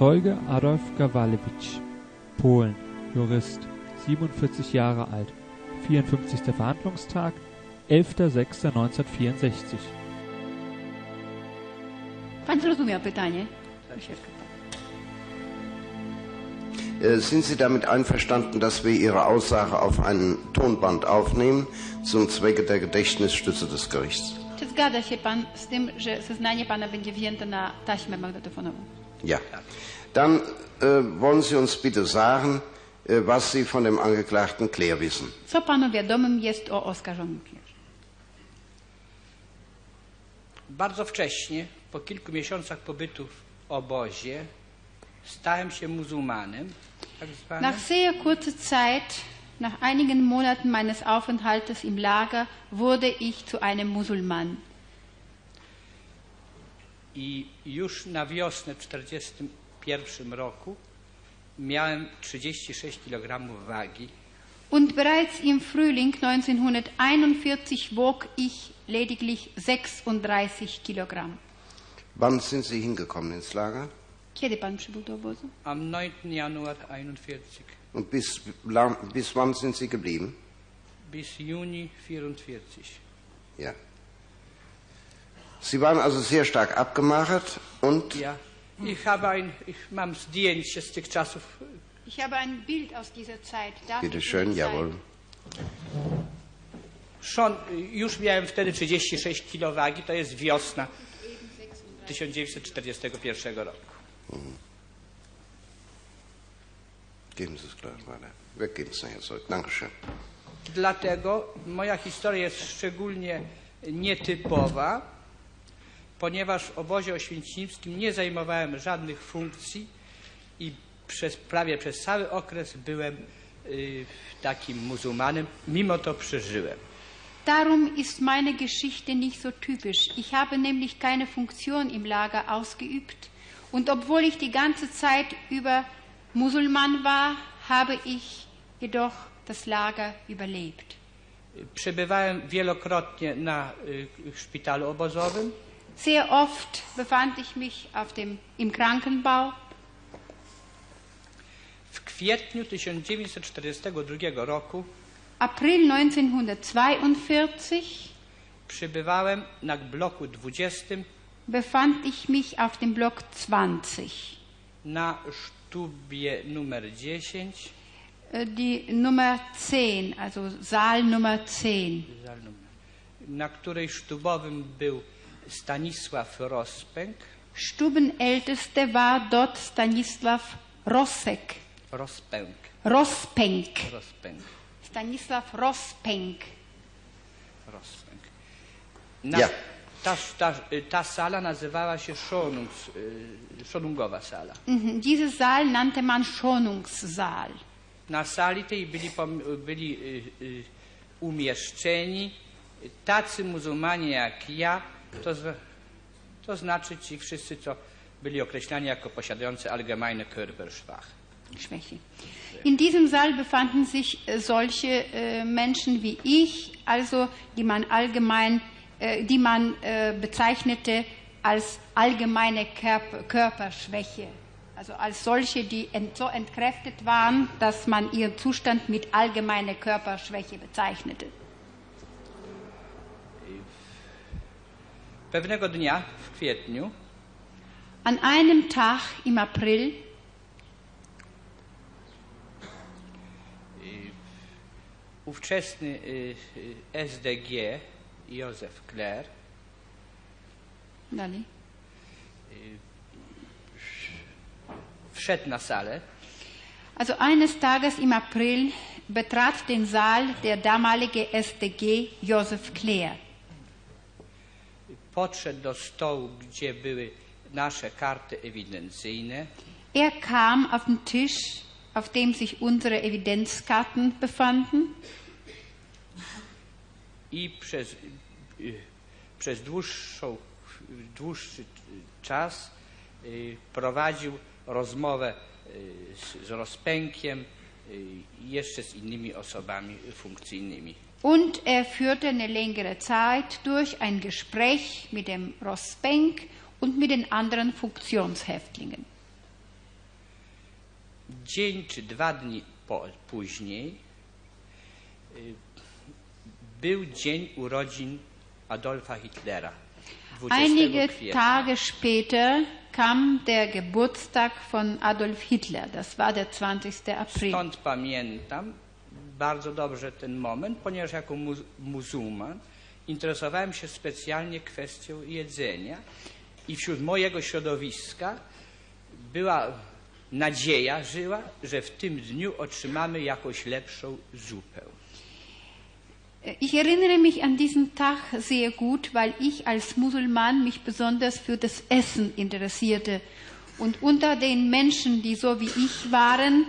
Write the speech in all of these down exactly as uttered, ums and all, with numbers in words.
Zeuge Adolf Gawalewicz, Polen, Jurist, siebenundvierzig Jahre alt, vierundfünfzigster Verhandlungstag, elfter sechster neunzehnhundertvierundsechzig. Pan zrozumiał pytanie? Sind Sie damit einverstanden, dass wir Ihre Aussage auf ein Tonband aufnehmen, zum Zwecke der Gedächtnisstütze des Gerichts? Czy zgadza się pan z tym, że zeznanie pana będzie wzięte na taśmę magnetofonową? Ja. Dann äh, wollen Sie uns bitte sagen, äh, was Sie von dem Angeklagten Kleer wissen. Co panu wiadomym jest o oskarżonym Kleerze? Bardzo wcześnie, po kilku miesiącach pobytu w obozie, stałem się muzułmanem, tak zwanym. Nach sehr kurzer Zeit, nach einigen Monaten meines Aufenthaltes im Lager, wurde ich zu einem Musulman. I już na wiosnę w tysiąc dziewięćset czterdziestym pierwszym roku miałem trzydzieści sześć kilogramów wagi. Und bereits im Frühling neunzehnhunderteinundvierzig wog ich lediglich sechsunddreißig Kilogramm. Wann sind Sie hingekommen ins Lager? Kiedy pan przybył do obozu? Am neunten Januar einundvierzig. Und bis, lang, bis wann sind Sie geblieben? Bis Juni vierundvierzig. Ja. Sie waren also sehr stark abgemagert und... Ja, ich habe ein, ich mam zdjęcie z tych czasów. Ich habe ein Bild aus dieser Zeit. Bitte schön, jawohl. Schon, już miałem wtedy trzydzieści sześć kilo wagi, to jest wiosna tysiąc dziewięćset czterdziestego pierwszego roku. Mhm. Geben Sie es gleich weiter. Wir geben es nachher zurück. Dankeschön. Dlatego moja historia jest szczególnie nietypowa, ponieważ w obozie oświęcimskim nie zajmowałem żadnych funkcji i przez, prawie przez cały okres byłem y, takim muzułmanem, mimo to przeżyłem. Darum ist meine Geschichte nicht so typisch. Ich habe nämlich keine Funktion im Lager ausgeübt. Und obwohl ich die ganze Zeit über Musulman war, habe ich jedoch das Lager überlebt. Przebywałem wielokrotnie na y, szpitalu obozowym. Sehr oft befand ich mich auf dem, im Krankenbau. W kwietniu tysiąc dziewięćset czterdziestego drugiego roku April neunzehnhundertzweiundvierzig przybywałem na bloku dwudziestym befand ich mich auf dem Block zwanzig. Na sztubie numer dziesięć. Die Nummer zehn, also Saal Nummer zehn. Na której sztubowym był Stanisław Rospęk. Stubenälteste war dort Stanisław Rossek. Rospęk. Rospęk. Rospęk. Stanisław Rospęk. Rospęk. Na, ja. ta, ta, ta sala nazywała się Schonungs, Schonungowa sala. Mhm. Diese Saal nannte man Schonungssaal. Na sali tej byli, byli y, y, umieszczeni tacy muzułmanie jak ja, to, to znaczy ci wszyscy, co byli określani jako posiadający allgemeine Körperschwach. Schwäche. In diesem Saal befanden sich solche äh, Menschen wie ich, also die man allgemein, äh, die man äh, bezeichnete als allgemeine Körper, Körperschwäche. Also als solche, die ent, so entkräftet waren, dass man ihren Zustand mit allgemeiner Körperschwäche bezeichnete. Pewnego dnia w kwietniu an einem Tag im April ówczesny S D G Józef Kleer Dalej. wszedł na salę. Also eines Tages im April betrat den Saal der damalige S D G Józef Kleer. Podszedł do stołu, gdzie były nasze karty ewidencyjne. Er kam auf den Tisch, auf dem sich unsere Evidenzkarten befanden. I przez, przez dłuższą, dłuższy czas prowadził rozmowę z, z Rospękiem i jeszcze z innymi osobami funkcyjnymi. Und er führte eine längere Zeit durch ein Gespräch mit dem Rospęk und mit den anderen Funktionshäftlingen. dzień czy dwa dni po, później y, był dzień urodzin Adolfa Hitlera. Einige kwietnia. Tage später kam der Geburtstag von Adolf Hitler. Das war der zwanzigster April. Stąd pamiętam bardzo dobrze ten moment, ponieważ jako mu muzułman interesowałem się specjalnie kwestią jedzenia i wśród mojego środowiska była nadzieja, żyła, że w tym dniu otrzymamy jakąś lepszą zupę. Ich erinnere mich an diesen Tag sehr gut, weil ich als Musulman mich besonders für das Essen interessierte. Und unter den Menschen, die so wie ich waren,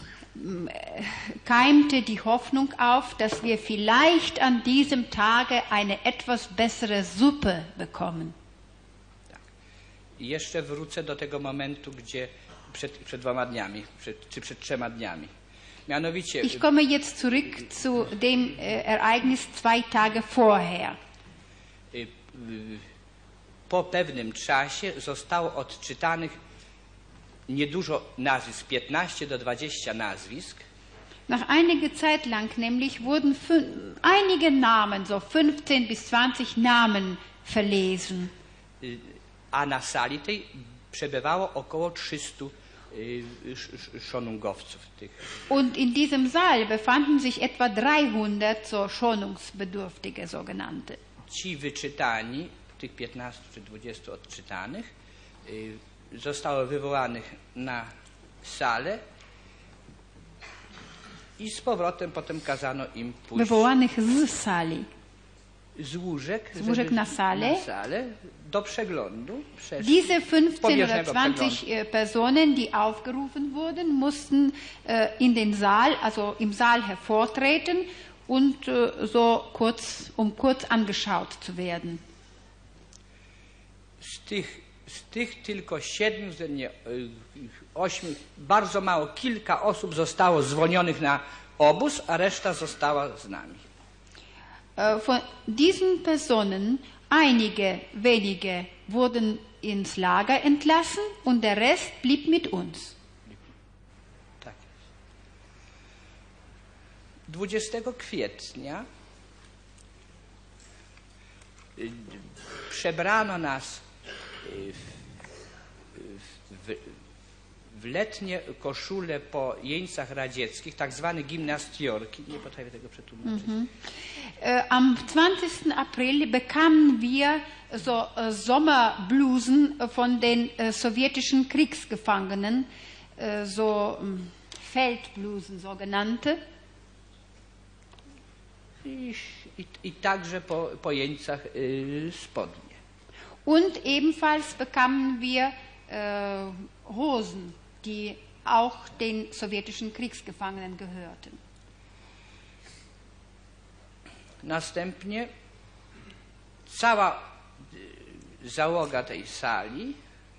keimte die Hoffnung auf, dass wir vielleicht an diesem Tage eine etwas bessere Suppe bekommen. Tak. I jeszcze wrócę do tego momentu, gdzie przed, przed dwoma dniami, przed, czy przed trzema dniami. Mianowicie, ich komme jetzt zurück zu dem äh, Ereignis zwei Tage vorher. Y, y, po pewnym czasie zostało odczytanych niedużo nazwisk, piętnaście do dwudziestu nazwisk. Nach einiger Zeit lang nämlich wurden einige Namen, so fünfzehn bis zwanzig Namen verlesen. Y, a na sali tej przebywało około trzystu Schonungowców. Tych. Und in diesem Saal befanden sich etwa dreihundert so schonungsbedürftige sogenannte. Ci wyczytani, tych piętnastu czy dwudziestu odczytanych, y, zostało wywołanych na salę i z powrotem potem kazano im pójść wywołanych z sali. z łóżek, z łóżek na salę, na salę do przeglądu. Diese fünfzehn oder zwanzig Personen, die aufgerufen wurden, mussten äh, in den Saal, also im Saal hervortreten und äh, so kurz, um kurz angeschaut zu werden. Z tych, z tych tylko siedmiu, nie, ośmiu, bardzo mało, kilka osób zostało zwolnionych na obóz, a reszta została z nami. Von diesen Personen, einige wenige wurden ins Lager entlassen und der Rest blieb mit uns. Tak. dwudziestego kwietnia przebrano nas w, w, w letnie koszule po jeńcach radzieckich, tak zwane gimnastiorki. Nie potrafię tego przetłumaczyć. Mm-hmm. Am zwanzigsten April bekamen wir so äh, Sommerblusen von den äh, sowjetischen Kriegsgefangenen, äh, so äh, Feldblusen sogenannte. I, i, i także po, po jeńcach y, spodnie. Und ebenfalls bekamen wir äh, Hosen, die auch den sowjetischen Kriegsgefangenen gehörten. Następnie cała załoga tej sali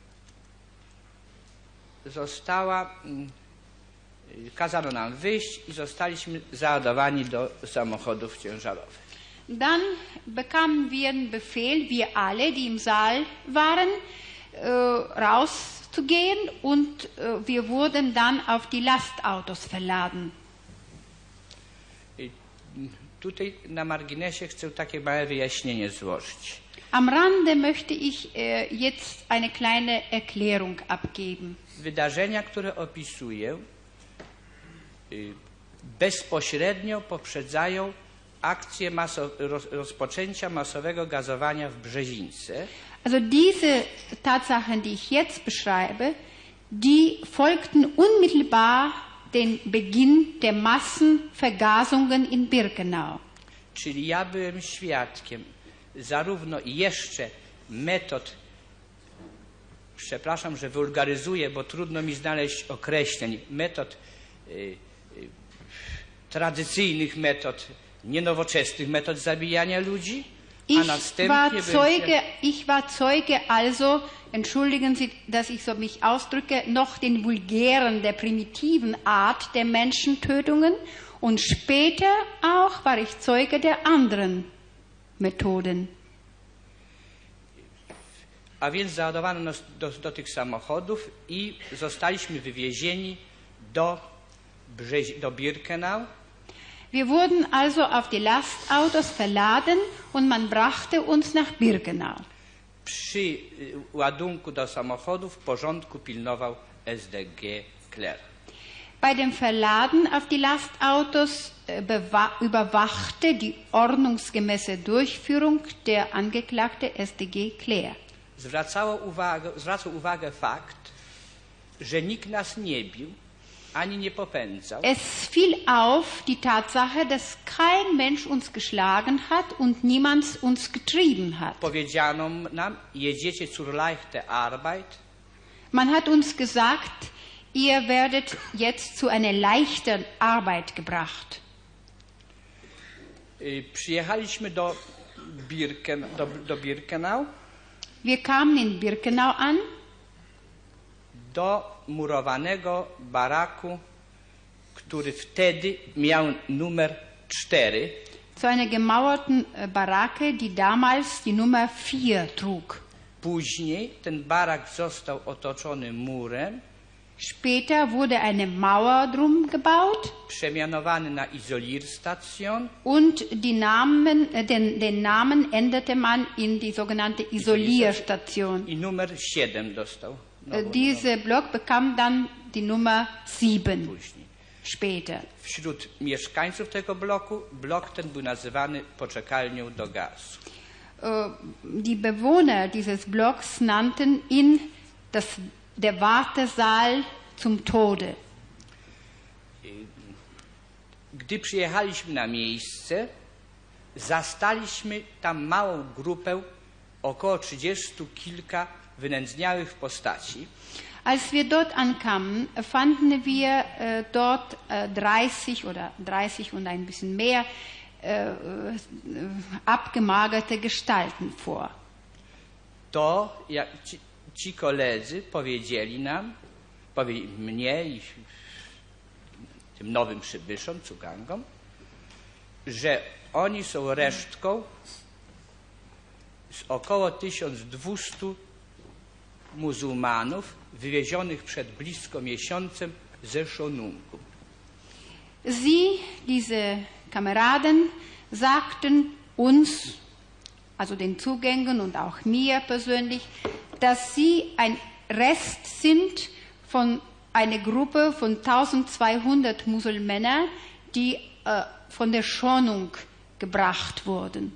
została, kazano nam wyjść i zostaliśmy załadowani do samochodów ciężarowych. Dann bekamen wir den Befehl, wir alle, die im Saal waren, äh, rauszugehen und äh, wir wurden dann auf die Lastautos verladen. Tutaj na marginesie chcę takie małe wyjaśnienie złożyć. Am Rande möchte ich äh, jetzt eine kleine Erklärung abgeben. Wydarzenia, które opisuję, y, bezpośrednio poprzedzają akcję maso roz rozpoczęcia masowego gazowania w Brzezince. Also diese Tatsachen, die ich jetzt beschreibe, die folgten unmittelbar den Beginn der Massenvergasungen in Birkenau. Czyli ja byłem świadkiem zarówno jeszcze metod, przepraszam, że wulgaryzuję, bo trudno mi znaleźć określeń, metod y, y, tradycyjnych metod, nienowoczesnych metod zabijania ludzi, a Ich następnie war, Zeuge, byłem... ich war Zeuge also, entschuldigen Sie, dass ich so mich ausdrücke, noch den vulgären, der primitiven Art der Menschentötungen und später auch war ich Zeuge der anderen Methoden. A więc załadowano nas do, do tych samochodów i zostaliśmy wywiezieni do, Brze- do Birkenau. Wir wurden also auf die Lastautos verladen und man brachte uns nach Birkenau. Przy y, ładunku do samochodów porządku pilnował S D G Kler. Bei dem Verladen auf die Lastautos äh, bewa- überwachte die ordnungsgemäße Durchführung der Angeklagte S D G Claire. Zwracało uwagę, zwracał uwagę fakt, że nikt nas nie bił, ani nie popędzał. Es fiel auf die Tatsache, dass kein Mensch uns geschlagen hat und niemand uns getrieben hat. Powiedziano nam, jedziecie zur leichte Arbeit, Man hat uns gesagt, ihr werdet jetzt zu einer leichten Arbeit gebracht. y, przyjechaliśmy do, Birken, do, do Birkenau, Wir kamen in Birkenau an, do murowanego baraku, który wtedy miał numer cztery. zu einer gemauerten äh, Baracke, die damals die Nummer vier trug. Później ten barak został otoczony murem, Später wurde eine Mauer drum gebaut przemianowany na Isolierstation und die Namen, äh, den, den Namen änderte man in die sogenannte Isolierstation. i numer siedem dostał. Äh, Nowo, Dieser Block bekam dann die Nummer sieben później. später. Wśród mieszkańców tego bloku blok ten był nazywany poczekalnią do gazu. Äh, Die Bewohner dieses Blocks nannten ihn das, der Wartesaal zum Tode. Gdy przyjechaliśmy na miejsce, zastaliśmy tam małą grupę, około trzydziestu kilka wynędzniałych postaci. Als wir dort ankamen, fanden wir äh, dort äh, dreißig oder dreißig und ein bisschen mehr äh, äh, abgemagerte Gestalten vor. To jak ci, ci koledzy powiedzieli nam, powiedzieli mnie i tym nowym przybyszom, cugangom, że oni są resztką z około tysiąc dwieście muzułmanów wywiezionych przed blisko miesiącem ze Schonungu. Sie, diese Kameraden, sagten uns, also den Zugängern und auch mir persönlich, dass sie ein Rest sind von einer Gruppe von eintausendzweihundert Muselmänner, die äh, von der Schonung gebracht wurden.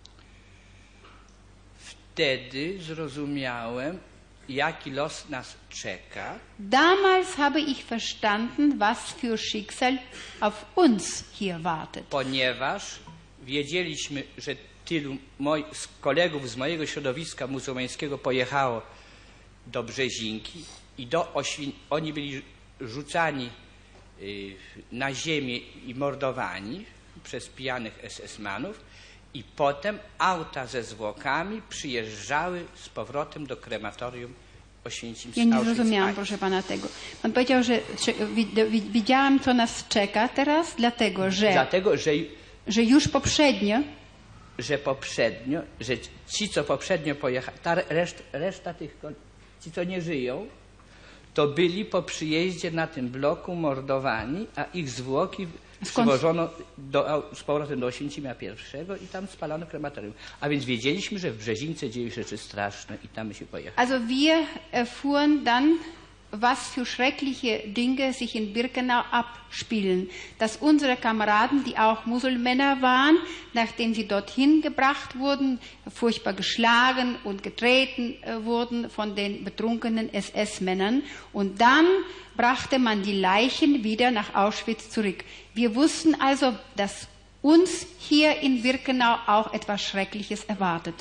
Wtedy zrozumiałem, jaki los nas czeka, Damals habe ich verstanden, was für Schicksal auf uns hier wartet. ponieważ wiedzieliśmy, że tylu moi, z kolegów z mojego środowiska muzułmańskiego pojechało do Brzezinki i do Oświę... oni byli rzucani y, na ziemię i mordowani przez pijanych es es manów i potem auta ze zwłokami przyjeżdżały z powrotem do krematorium Oświęcimskiego. Ja nie zrozumiałam, proszę pana, tego. Pan powiedział, że, że wi- widziałam, co nas czeka teraz, dlatego, że, Dlatego, że, że już poprzednio że poprzednio, że ci, co poprzednio pojechali, ta reszt, reszta tych, ko- ci, co nie żyją, to byli po przyjeździe na tym bloku mordowani, a ich zwłoki Skąd? przywożono do, z powrotem do Oświęcimia pierwszego i tam spalano krematorium. A więc wiedzieliśmy, że w Brzezince dzieją się rzeczy straszne i tam my się pojechali. Also wir erfuhren dann, was für schreckliche Dinge sich in Birkenau abspielen. Dass unsere Kameraden, die auch Muselmänner waren, nachdem sie dorthin gebracht wurden, furchtbar geschlagen und getreten äh, wurden von den betrunkenen es es-Männern. Und dann brachte man die Leichen wieder nach Auschwitz zurück. Wir wussten also, dass uns hier in Birkenau auch etwas Schreckliches erwartet.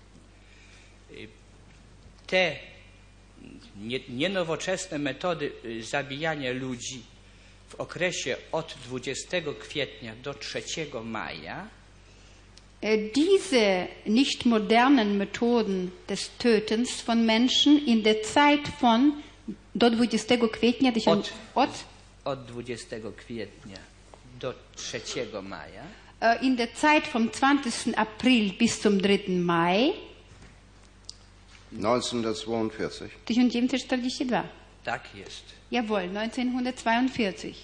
Te nie- nienowoczesne metody y, zabijania ludzi w okresie od dwudziestego kwietnia do trzeciego maja Äh, Diese nicht modernen Methoden des Tötens von Menschen in der Zeit von do dwudziestego kwietnia od, od, od dwudziestego kwietnia do trzeciego maja äh, in der Zeit vom zwanzigsten April bis zum dritten Mai neunzehnhundertzweiundvierzig. tysiąc dziewięćset czterdzieści dwa. Tak jest. Jawohl, neunzehnhundertzweiundvierzig.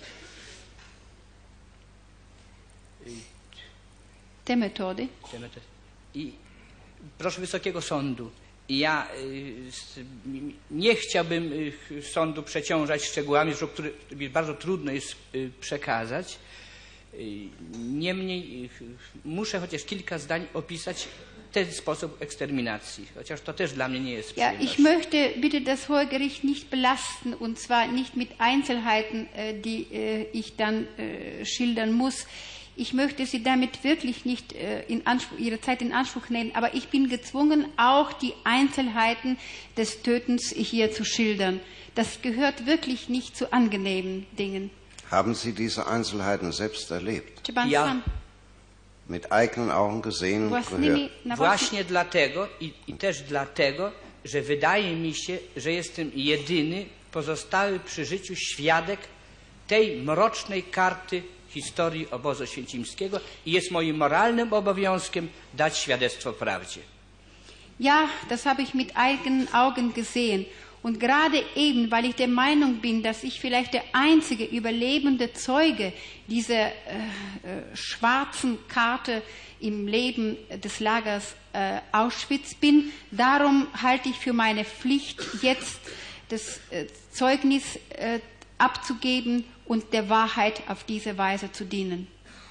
Te metody. I proszę Wysokiego Sądu, ja y, nie chciałbym y, sądu przeciążać szczegółami, które bardzo trudno jest y, przekazać. Y, niemniej y, muszę chociaż kilka zdań opisać ten sposób eksterminacji, chociaż to też dla mnie nie jest Ja, przyjemność. ich möchte bitte das Hohe Gericht nicht belasten, und zwar nicht mit Einzelheiten, äh, die äh, ich dann äh, schildern muss. Ich möchte Sie damit wirklich nicht äh, in Anspruch, Ihre Zeit in Anspruch nehmen, aber ich bin gezwungen, auch die Einzelheiten des Tötens hier zu schildern. Das gehört wirklich nicht zu angenehmen Dingen. Haben Sie diese Einzelheiten selbst erlebt? Ja. Mit eigenen Augen gesehen und gehört? Właśnie dlatego i, i też dlatego, że wydaje mi się, że jestem jedyny pozostały przy życiu świadek tej mrocznej karty historii obozu oświęcimskiego i jest moim moralnym obowiązkiem dać świadectwo prawdzie. Ja, das habe ich mit eigenen Augen gesehen. Und gerade eben, weil ich der Meinung bin, dass ich vielleicht der einzige überlebende Zeuge dieser äh, äh, schwarzen Karte im Leben des Lagers äh, Auschwitz bin, darum halte ich für meine Pflicht, jetzt das äh, Zeugnis äh, abzugeben und der Wahrheit auf diese Weise zu dienen.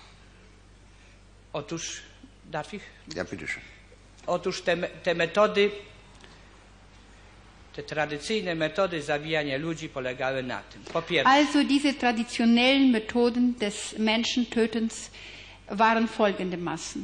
Otóż, darf ich? Ja, bitteschön. Otóż te, te metody, te tradycyjne metody zabijania ludzi polegały na tym. Po pierwsze, Also diese traditionellen Methoden des Menschentötens waren folgendermaßen.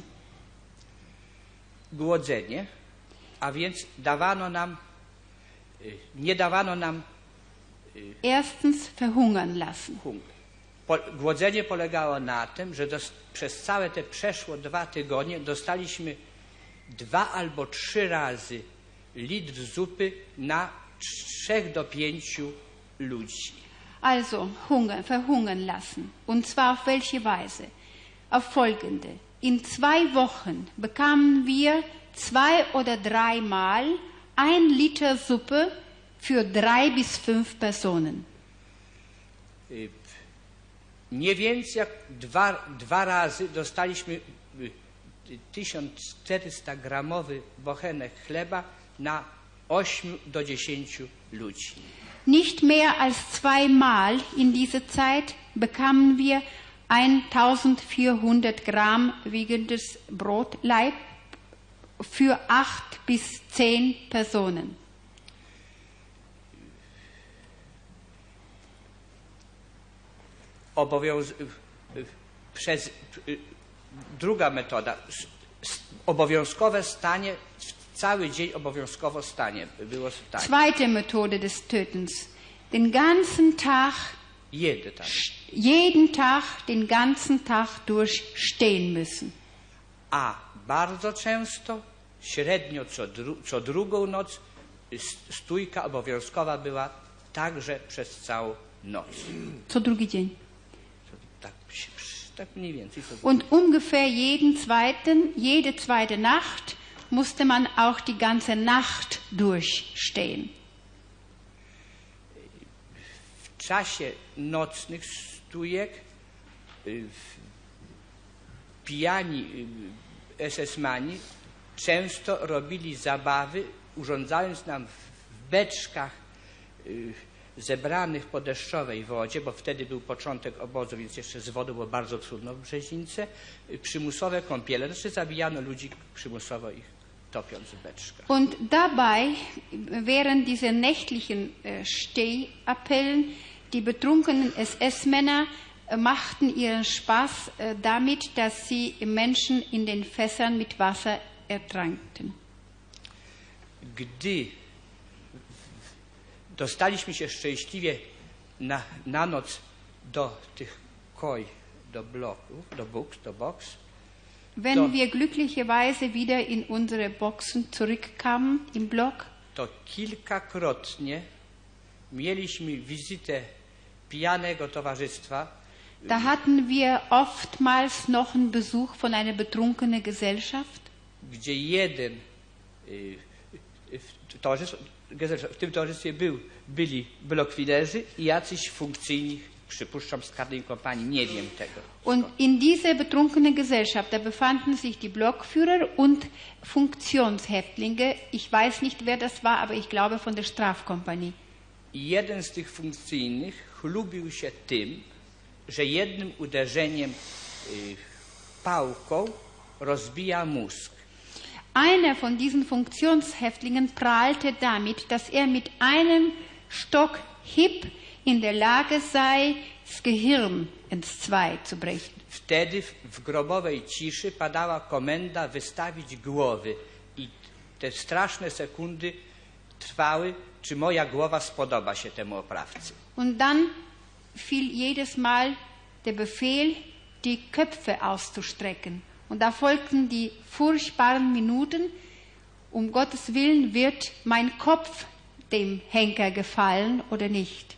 Głodzenie, a więc dawano nam, nie dawano nam Erstens verhungern lassen. hunger. Po, głodzenie polegało na tym, że dos, przez całe te przeszło dwa tygodnie dostaliśmy dwa albo trzy razy litr zupy na trzech do pięciu ludzi. Also hungern, verhungern lassen. Und zwar auf welche Weise? Auf folgende. In zwei Wochen bekamen wir zwei oder dreimal ein Liter Suppe für drei bis fünf Personen. Nie więcej jak dwa, dwa razy dostaliśmy tysiąc czterysta gramowy bochenek chleba na ośmiu do dziesięciu ludzi. Nicht mehr als zweimal in dieser Zeit bekamen wir eintausendvierhundert Gramm wiegendes Brotleib für acht bis zehn Personen. Obowiąz... Przez... Druga metoda. Obowiązkowe stanie, cały dzień obowiązkowo stanie. Było stanie. Zweite Methode des Tötens. Den ganzen Tag, Jeden tak. jeden Tag, den ganzen Tag durch stehen müssen. A bardzo często, średnio co, dru... co drugą noc, stójka obowiązkowa była także przez całą noc. Co drugi dzień. Tak, tak mniej więcej. Und ungefähr jeden zweiten, jede zweite Nacht musste man auch die ganze Nacht durchstehen. W czasie nocnych stójek pijani es esmani często robili zabawy, urządzając nam w beczkach zebranych po deszczowej wodzie, bo wtedy był początek obozu, więc jeszcze z wodą było bardzo trudno w Brzezince, przymusowe kąpiele. Znaczy zabijano ludzi przymusowo, ich topiąc w beczkach. Und dabei, während dieser nächtlichen äh, Stehappellen, die betrunkenen es es-Männer äh, machten ihren Spaß äh, damit, dass sie Menschen in den Fässern mit Wasser ertrankten. Gdy dostaliśmy się szczęśliwie na, na noc do tych koi, do bloków, do box, do box. Wenn to, wir glücklicherweise wieder in unsere Boxen zurückkamen im Block, to kilkakrotnie mieliśmy wizytę pijanego towarzystwa. Da hatten wir oftmals noch einen Besuch von einer betrunkenen Gesellschaft, gdzie jeden y, y, towarzystwo w tym towarzystwie był, byli blokwiderzy i jacyś funkcyjni, przypuszczam, z każdej kompanii, nie wiem tego. Und in dieser betrunkenen Gesellschaft, da befanden sich die Blockführer und Funktionshäftlinge. Ich weiß nicht, wer das war, aber ich glaube von der Strafkompanie. I jeden z tych funkcyjnych chlubił się tym, że jednym uderzeniem y, pałką rozbija mózg. Einer von diesen Funktionshäftlingen prahlte damit, dass er mit einem Stock Hieb in der Lage sei, das Gehirn ins Zwei zu brechen. Wtedy w, w grobowej ciszy padała komenda wystawić głowy i te straszne sekundy trwały, czy moja głowa spodoba się temu oprawcy. Und dann fiel jedes Mal der Befehl, die Köpfe auszustrecken. Und da folgten die furchtbaren Minuten. Um Gottes Willen, wird mein Kopf dem Henker gefallen oder nicht?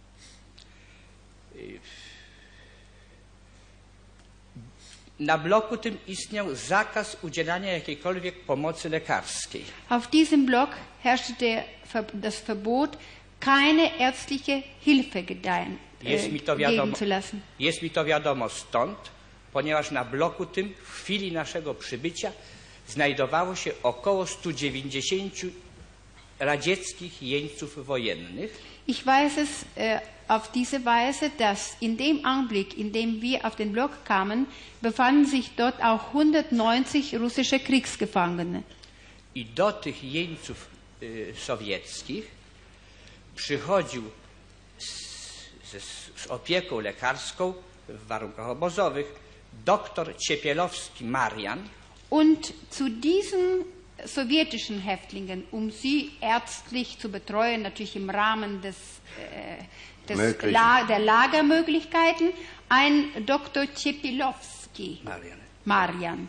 Na bloku tym istniał zakaz udzielania jakiejkolwiek pomocy lekarskiej. Auf diesem Block herrschte der, das Verbot, keine ärztliche Hilfe gedeihen, Jest mi to äh, wiadomo, geben zu lassen. jest mi to wiadomo stąd, ponieważ na bloku tym w chwili naszego przybycia znajdowało się około stu dziewięćdziesięciu radzieckich jeńców wojennych. Ich weiß es äh, auf diese Weise, dass in dem Augenblick, in dem wir auf den Block kamen, befanden sich dort auch hundertneunzig russische Kriegsgefangene. I do tych jeńców y, sowieckich przychodził z, z, z opieką lekarską w warunkach obozowych doktor Ciepielowski Marian. Und zu diesen sowjetischen Häftlingen, um sie ärztlich zu betreuen, natürlich im Rahmen des, äh, des La der Lagermöglichkeiten, ein Doktor Ciepielowski Marian. Marian.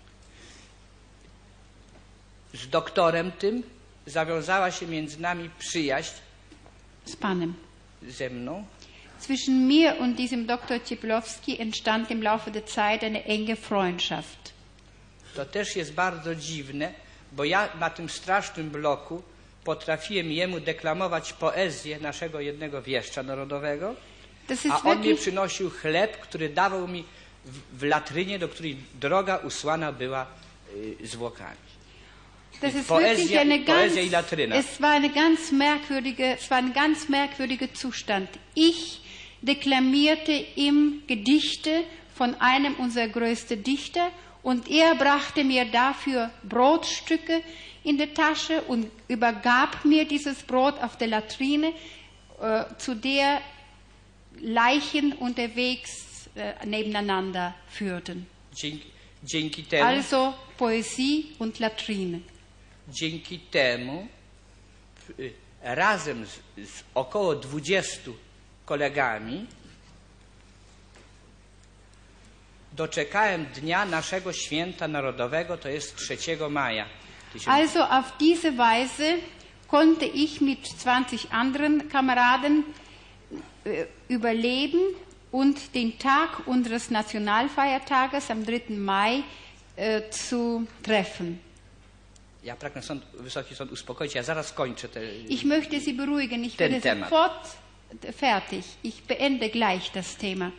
Z doktorem tym zawiązała się między nami przyjaźń Z panem. ze mną. Zwischen mir und diesem Doktor Ciepielowski entstand im Laufe der Zeit eine enge Freundschaft. To też jest bardzo dziwne, bo ja na tym strasznym bloku potrafiłem jemu deklamować poezję naszego jednego wieszcza narodowego, Das ist a on mi wirklich, przynosił chleb, który dawał mi w, w latrynie, do której droga usłana była y, zwłokami. das ist wirklich Poezja, eine ganz, poezja i latryna. es war eine ganz merkwürdige, es war ein ganz merkwürdiger Zustand. Ich deklamierte ihm Gedichte von einem unserer größten Dichter und er brachte mir dafür Brotstücke in die Tasche und übergab mir dieses Brot auf der Latrine, äh, zu der Leichen unterwegs äh, nebeneinander führten. Dzięki, dzięki temu, Also Poesie und Latrine. dzięki temu y, razem z, z około dwudziestu kolegami doczekałem dnia naszego święta narodowego, to jest trzeciego maja. Also auf diese Weise konnte ich mit zwanzig anderen Kameraden äh, überleben und den Tag unseres Nationalfeiertages am dritten Mai äh, zu treffen. Ja pragnę sąd, Wysoki Sąd uspokoić, ja zaraz kończę te... Ich möchte Sie beruhigen, ich Den werde Temat. sofort fertig. Ich beende gleich das Thema.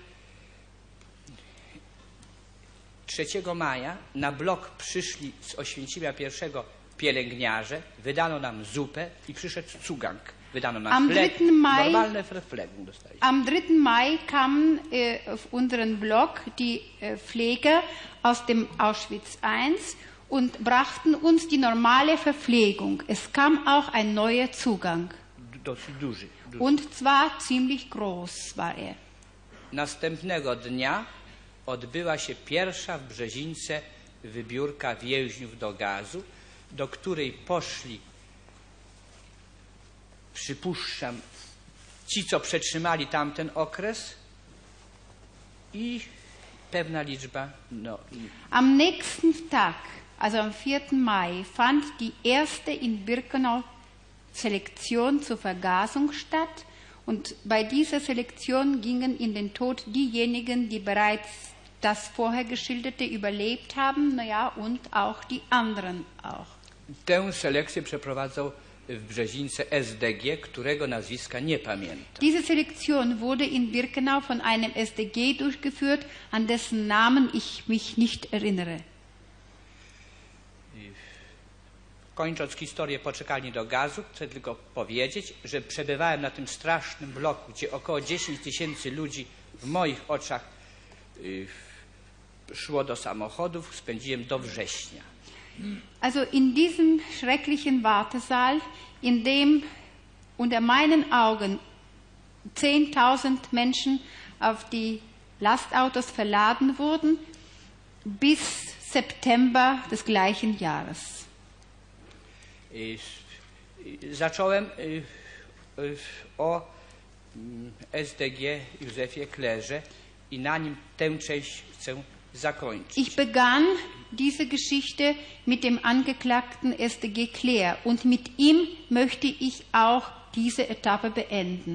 trzeciego maja na blok przyszli z Oświęcimia pierwszego pielęgniarze, wydano nam zupę i przyszedł cugank. Wydano nam Am chleb, dritten Mai- normalne flegum dostaliśmy. Am dritten Mai kamen äh, auf unseren Block die äh, Pfleger aus dem Auschwitz eins und brachten uns die normale Verpflegung. Es kam auch ein neuer Zugang. Dosyć duży, duży. Und zwar ziemlich groß war er. Następnego dnia odbyła się pierwsza w Brzezińce wybiórka więźniów do gazu, do której poszli, przypuszczam, ci, co przetrzymali tamten okres i pewna liczba. No, Am nächsten Tag, also am vierten Mai, fand die erste in Birkenau Selektion zur Vergasung statt. Und bei dieser Selektion gingen in den Tod diejenigen, die bereits das vorher Geschilderte überlebt haben, naja, und auch die anderen auch. tę selekcję przeprowadzał w Brzezińce S D G, którego nazwiska nie pamiętam. Diese Selektion wurde in Birkenau von einem S D G durchgeführt, an dessen Namen ich mich nicht erinnere. Kończąc historię poczekalni do gazu, chcę tylko powiedzieć, że przebywałem na tym strasznym bloku, gdzie około dziesięć tysięcy ludzi w moich oczach y, szło do samochodów, spędziłem do września. Also in diesem schrecklichen Wartesaal, in dem unter meinen Augen zehntausend Menschen auf die Lastautos verladen wurden, bis September des gleichen Jahres. Y, y, zacząłem y, y, o S D G Józefie Klerze i na nim tę część chcę zakończyć. Ich begann diese Geschichte mit dem Angeklagten S D G Kler und mit ihm möchte ich auch diese Etappe beenden.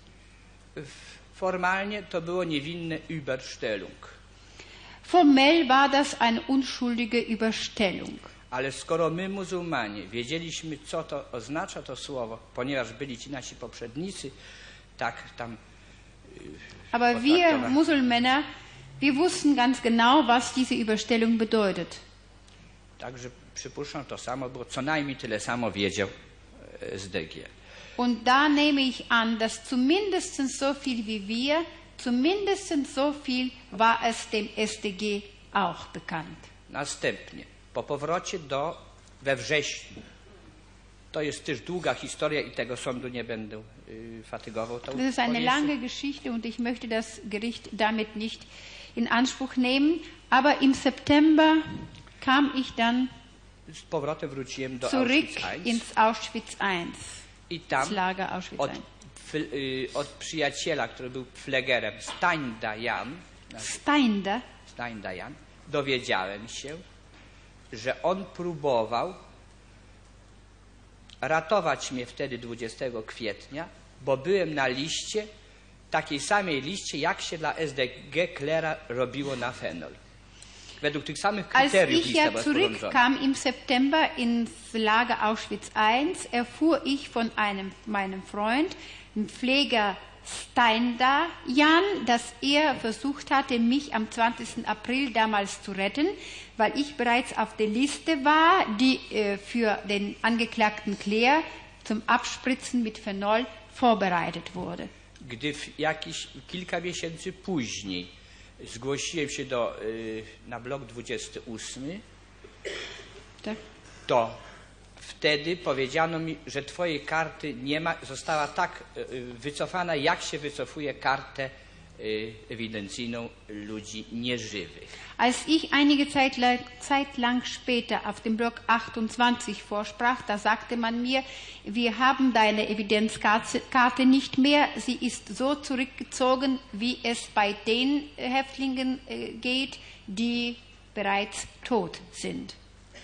Formalnie to było niewinne Überstellung. Formell war das eine unschuldige Überstellung. Ale skoro my, muzułmanie, wiedzieliśmy, co to oznacza to słowo, ponieważ byli ci nasi poprzednicy, tak tam... Aber wir Musulmänner, wir wussten ganz genau, was diese Überstellung bedeutet. Także przypuszczam to samo, bo co najmniej tyle samo wiedział S D G. Und da nehme ich an, dass zumindest so viel wie wir, zumindest so viel war es dem S D G auch bekannt. Następnie, po powrocie do, we wrześniu, to jest też długa historia i tego sądu nie będę y, fatygował. To das ist eine lange Geschichte und ich möchte das Gericht damit nicht in Anspruch nehmen. Aber im September kam ich dann z powrotem wróciłem do zurück Auschwitz ins Auschwitz eins. I tam ins Lager Auschwitz od, eins. f, y, od przyjaciela, który był pflegerem, Steinda Jan, Steinda, Steinda Jan, dowiedziałem się, że on próbował ratować mnie wtedy dwudziestego kwietnia, bo byłem na liście, takiej samej liście, jak się dla S D G Klera robiło na fenol. Według tych samych als kryteriów ich lista ja była sporządzona. zurückkam im September ins Lager Auschwitz eins, erfuhr ich von einem meinem Freund, dem Pfleger Steinda Jan, dass er versucht hatte, mich am zwanzigsten April damals zu retten, weil ich bereits auf der Liste war, die äh, für den Angeklagten Kler zum Abspritzen mit Phenol vorbereitet wurde. Gdy w jakiś, kilka miesięcy później zgłosiłem się do, y, na blok dwudziesty ósmy, Tak? to wtedy powiedziano mi, że twojej karty nie ma, została tak y, wycofana, jak się wycofuje kartę y, ewidencyjną ludzi nieżywych. Als ich einige Zeit, Zeit lang später auf dem Block achtundzwanzig vorsprach, da sagte man mir, wir haben deine Evidenzkarte nicht mehr, sie ist so zurückgezogen, wie es bei den Häftlingen äh, geht, die bereits tot sind.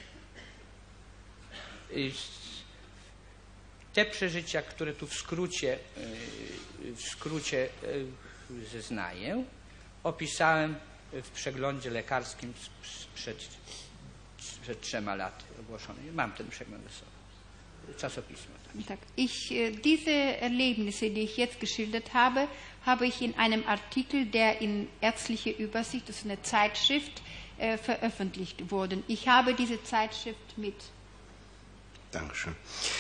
Te przeżycia, które tu w skrócie, w skrócie zeznaję, opisałem w przeglądzie lekarskim sprzed, sprzed trzema lat ogłoszonym. Mam ten przegląd ze sobą. Czasopismo. Tak. Ich, diese Erlebnisse, die ich jetzt geschildert habe, habe ich in einem Artikel, der in ärztliche Übersicht, das ist eine Zeitschrift, äh, veröffentlicht wurde. Ich habe diese Zeitschrift mit. Dankeschön.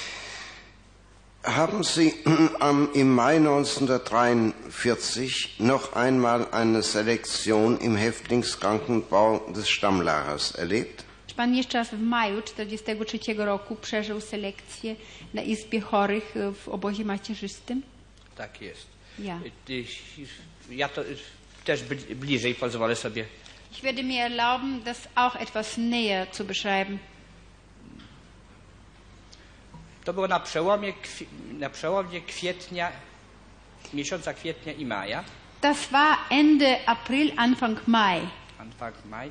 Haben Sie ähm, im Mai neunzehnhundertdreiundvierzig noch einmal eine Selektion im Häftlingskrankenbau des Stammlagers erlebt? Czy pan jeszcze raz w maju tysiąc dziewięćset czterdziestego trzeciego roku przeżył selekcję na Izbie Chorych w obozie macierzystym? Tak jest. Ja. Ja to też bliżej pozwolę sobie. Ich werde mir erlauben, das auch etwas näher zu beschreiben. To było na przełomie, na przełomie kwietnia, miesiąca kwietnia i maja. Das war Ende April, Anfang Mai. Anfang Mai.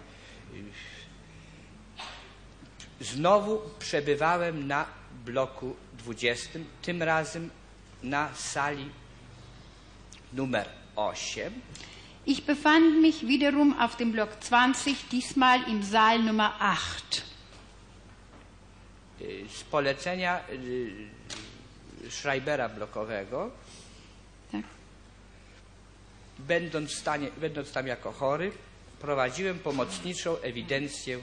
Znowu przebywałem na bloku dwudziestym, tym razem na sali numer osiem. Ich befand mich wiederum auf dem Block zwanzig, diesmal im Saal Nummer acht. z polecenia Schreibera blokowego, Tak. będąc, w stanie, będąc tam jako chory, prowadziłem pomocniczą ewidencję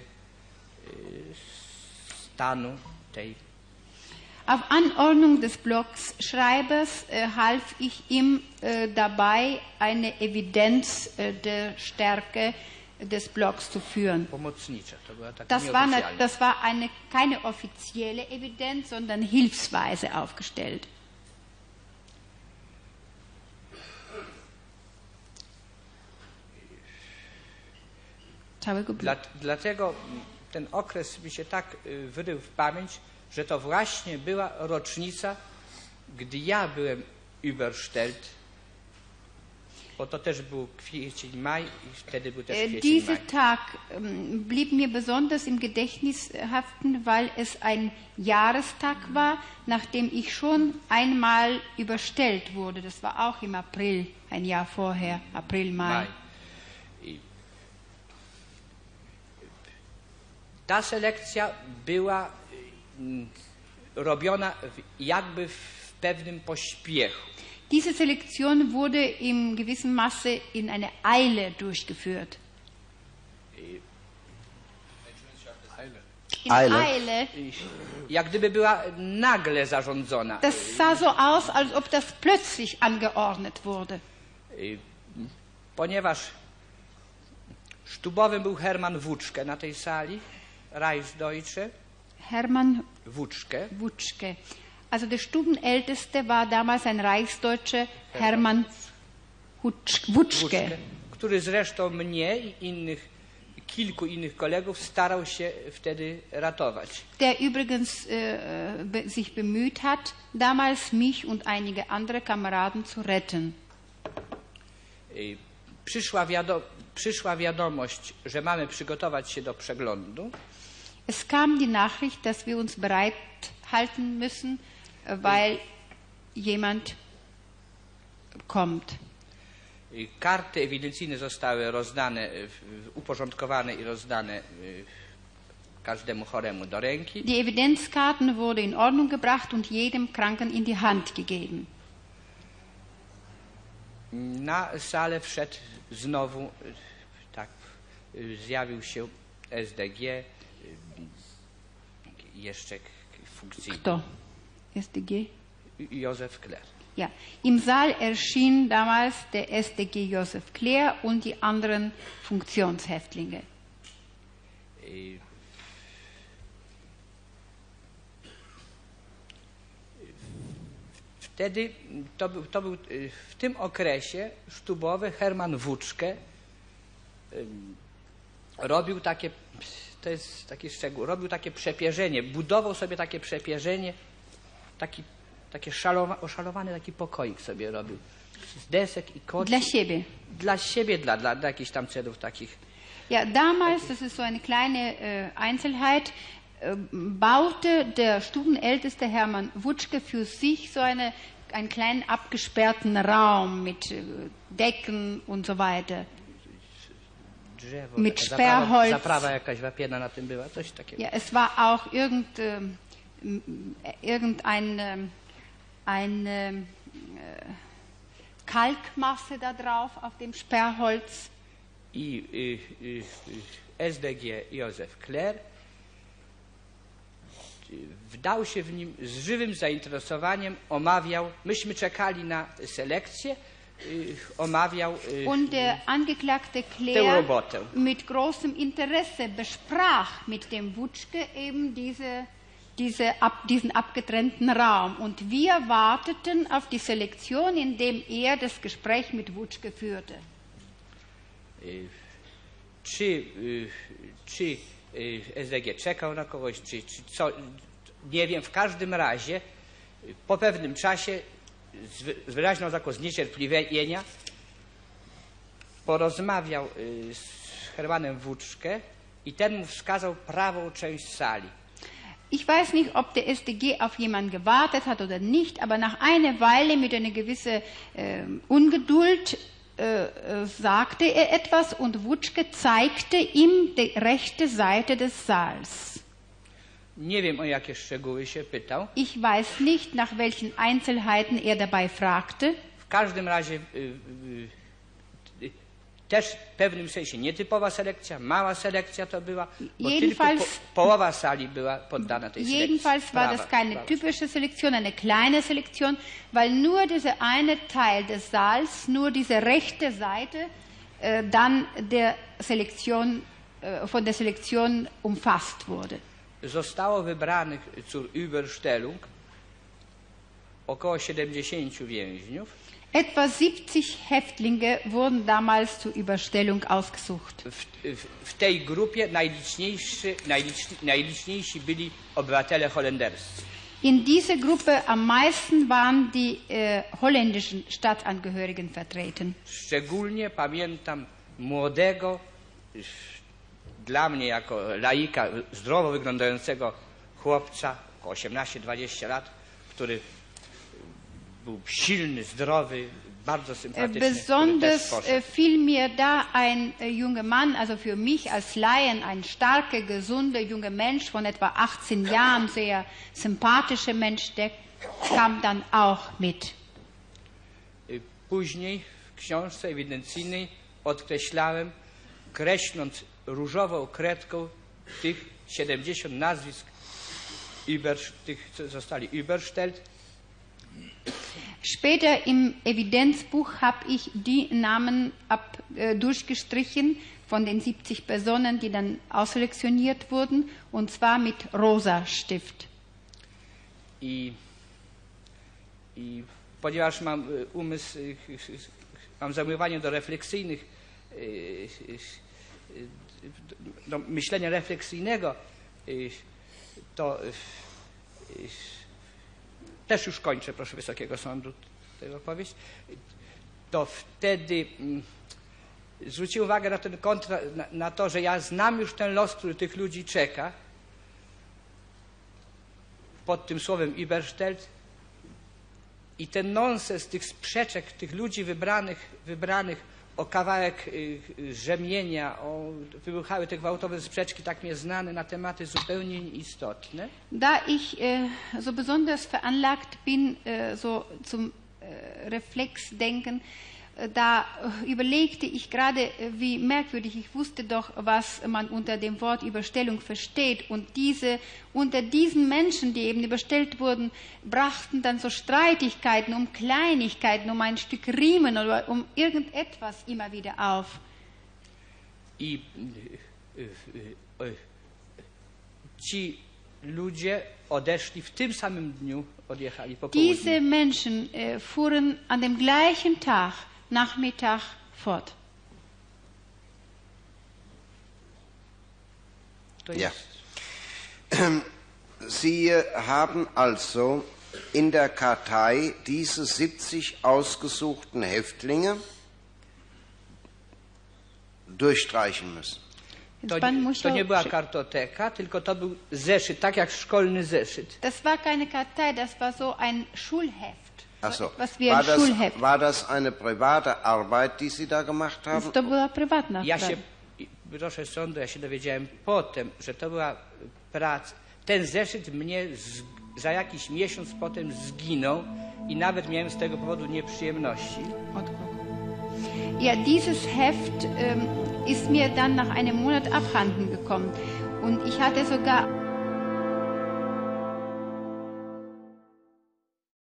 stanu tej. Auf Anordnung des Blockschreibers äh, half ich ihm äh, dabei, eine Evidenz äh, der Stärke des Blocks zu führen. Pomocnicza, to była taka Das war, eine, nieoficjalna. das war eine, keine offizielle Evidenz, sondern hilfsweise aufgestellt. Całego Dla, dlatego ten okres mi się tak y, wyrył w pamięć, że to właśnie była rocznica, gdy ja byłem überstellt, bo to też był kwiecień, maj i wtedy był też Äh, kwiecień, Dieser maj. Tag ähm, blieb mir besonders im Gedächtnis haften, weil es ein Jahrestag war, nachdem ich schon einmal überstellt wurde. Das war auch im April, ein Jahr vorher, April, Mai. maj. I ta selekcja była mm, robiona w, jakby w pewnym pośpiechu. Diese Selektion wurde im gewissen Maße in eine Eile durchgeführt. In Eile. Eile. Jak gdyby była nagle zarządzona. Das sah so aus, als ob das plötzlich angeordnet wurde. Y, Ponieważ sztubowym był Hermann Wutschke na tej sali, Reichsdeutsche, Hermann Wutschke, Wutschke. Also der Stubenälteste war damals ein Reichsdeutscher, Hermann Wutsch- Wutschke. Wutschke, który zresztą mnie i innych, kilku innych kolegów starał się wtedy ratować. Der übrigens äh, be sich bemüht hat, damals mich und einige andere Kameraden zu retten. Y, Przyszła, wiado przyszła wiadomość, że mamy przygotować się do przeglądu. Es kam die Nachricht, dass wir uns bereit halten müssen, äh, weil jemand kommt. Y, Karty ewidencyjne zostały rozdane, y, uporządkowane i rozdane y, każdemu choremu do ręki. Die Evidenzkarten wurde in Ordnung gebracht und jedem Kranken in die Hand gegeben. Na salę wszedł znowu, y, tak, y, zjawił się S D G, y, jeszcze k- funkcyjny, Kto? S D G? Józef Kler. Ja, im Saal erschien damals der S D G Josef Kler und die anderen Funktionshäftlinge. Y, Wtedy to był, to był y, w tym okresie sztubowy Hermann Wutschke y, robił takie, to jest taki szczegół, robił takie przepierzenie, budował sobie takie przepierzenie, taki, takie szalowa, oszalowany taki pokoik sobie robił z desek i koci. Dla siebie. Dla siebie, dla, dla, dla jakichś tam celów takich. Ja, damals, das ist so eine kleine äh, Einzelheit, äh, baute der Stubenälteste Hermann Wutschke für sich so eine, einen kleinen abgesperrten Raum mit äh, Decken und so weiter. Drzewo, Mit taka zaprawa, Sperrholz. zaprawa jakaś wapienna na tym była, coś takiego. Ja, es war auch irgend, äh, irgendein ähm, eine äh, Kalkmasse da drauf auf dem Sperrholz. I y, y, y, S D G Józef Kler y, wdał się w nim z żywym zainteresowaniem, omawiał, myśmy czekali na selekcję, y, omawiał y, Und der Angeklagte tę Kler robotę. mit großem Interesse besprach mit dem Wutschke eben diese, diese ab, diesen abgetrennten Raum. Und wir warteten auf die Selektion, indem er das Gespräch mit Wutschke führte. Y, Czy, y, czy y, S D G czekał na kogoś, czy, czy co, nie wiem, w każdym razie y, po pewnym czasie z, wy- z wyraźną taką zniecierpliwienia porozmawiał y, z Hermanem Wutschke i ten mu wskazał prawą część sali. Ich weiß nicht, ob der S D G auf jemanden gewartet hat oder nicht, aber nach einer Weile mit einer gewissen äh, Ungeduld äh, äh, sagte er etwas und Wutschke zeigte ihm die rechte Seite des Saals. Nie wiem, o jakie szczegóły się pytał. Ich weiß nicht, nach welchen Einzelheiten er dabei fragte. W każdym razie y, y, y, też w pewnym sensie nietypowa selekcja, mała selekcja to była, bo tylko po, połowa sali była poddana tej selekcji. Jedenfalls war Prawa, das keine prawa. typische Selektion, eine kleine Selektion, weil nur dieser eine Teil des Saals, nur diese rechte Seite, äh, dann der Selektion, äh, von der Selektion umfasst wurde. Zostało wybranych zur Überstellung około siedemdziesięciu więźniów. Etwa siebzig Häftlinge wurden damals zur Überstellung ausgesucht. W, w, w tej grupie najliczniejsi, najliczni, najliczniejsi byli obywatele holenderscy. In dieser Gruppe am meisten waren die äh, holländischen Staatsangehörigen vertreten. Szczególnie pamiętam młodego, dla mnie jako laika, zdrowo wyglądającego chłopca, około osiemnaście dwadzieścia lat, który był silny, zdrowy, bardzo sympatyczny. Besonders fiel mir da ein junger Mann, also für mich als Laien ein starker, gesunder junger Mensch von etwa achtzehn Jahren, sehr sympathischer Mensch, der kam dann auch mit. Później w książce ewidencyjnej odkreślałem, kreśląc różową kredką tych siedemdziesiąt nazwisk, über, tych, co zostali überstellt. Später im Evidenzbuch habe ich die Namen ab, äh, durchgestrichen von den siebzig Personen, die dann ausselektioniert wurden, und zwar mit rosa Stift. I, i ponieważ mam umysł, mam zamiłowanie do refleksyjnych, do myślenia refleksyjnego, to też już kończę, proszę Wysokiego Sądu, tę opowieść, to wtedy zwróciłem uwagę na ten kontra, na, na to, że ja znam już ten los, który tych ludzi czeka, pod tym słowem überstellt, i ten nonsens tych sprzeczek, tych ludzi wybranych, wybranych o kawałek y, rzemienia, o, wybuchały te gwałtowe sprzeczki, tak mnie znane na tematy zupełnie nieistotne. Da ich äh, so besonders veranlagt bin, äh, so zum äh, Reflexdenken, äh, da äh, überlegte ich gerade, äh, wie merkwürdig, ich wusste doch, was man unter dem Wort Überstellung versteht. Und diese, unter diesen Menschen, die eben überstellt wurden, brachten dann so Streitigkeiten um Kleinigkeiten, um ein Stück Riemen oder um irgendetwas immer wieder auf. I y, y, y, ci ludzie odeszli w tym samym dniu, odjechali po południu. Diese Menschen äh, fuhren an dem gleichen Tag, Nachmittag, fort. To Ja. jest. Sie haben also in der Kartei diese siebzig ausgesuchten Häftlinge durchstreichen müssen. To, Pan nie- to musiał nie była przy- kartoteka, tylko to był zeszyt, tak jak szkolny zeszyt. Das war keine Kartei, das war so ein Schulheft. Ach so. Was wie War ein das, Schulheft. war das eine private Arbeit, die Sie da gemacht haben? To była prywatna Ja sprawa. się, proszę sądu, ja się dowiedziałem potem, że to była praca. Ten zeszyt mnie z, za jakiś miesiąc potem zginął i nawet miałem z tego powodu nieprzyjemności. Ja, dieses Heft ähm, ist mir dann nach einem Monat abhanden gekommen. Und ich hatte sogar